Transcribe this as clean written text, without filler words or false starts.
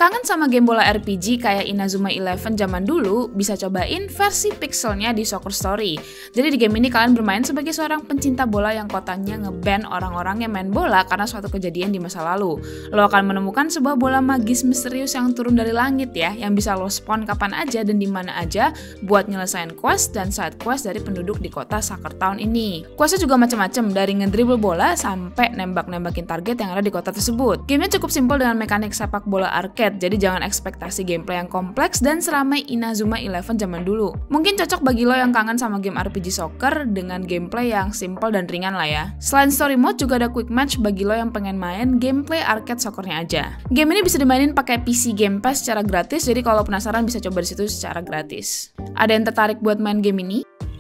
Kangen sama game bola RPG kayak Inazuma Eleven zaman dulu, bisa cobain versi pixelnya di Soccer Story. Jadi di game ini kalian bermain sebagai seorang pencinta bola yang kotanya nge-ban orang-orang yang main bola karena suatu kejadian di masa lalu. Lo akan menemukan sebuah bola magis misterius yang turun dari langit ya, yang bisa lo spawn kapan aja dan di mana aja buat nyelesain quest dan side quest dari penduduk di kota Soccer Town ini. Questnya juga macam-macam, dari ngedribble bola sampai nembak-nembakin target yang ada di kota tersebut. Gamenya cukup simpel dengan mekanik sepak bola arcade, jadi jangan ekspektasi gameplay yang kompleks dan seramai Inazuma Eleven zaman dulu. Mungkin cocok bagi lo yang kangen sama game RPG soccer dengan gameplay yang simple dan ringan lah ya. Selain story mode juga ada quick match bagi lo yang pengen main gameplay arcade soccernya aja. Game ini bisa dimainin pakai PC Game Pass secara gratis, jadi kalau penasaran bisa coba di situ secara gratis. Ada yang tertarik buat main game ini?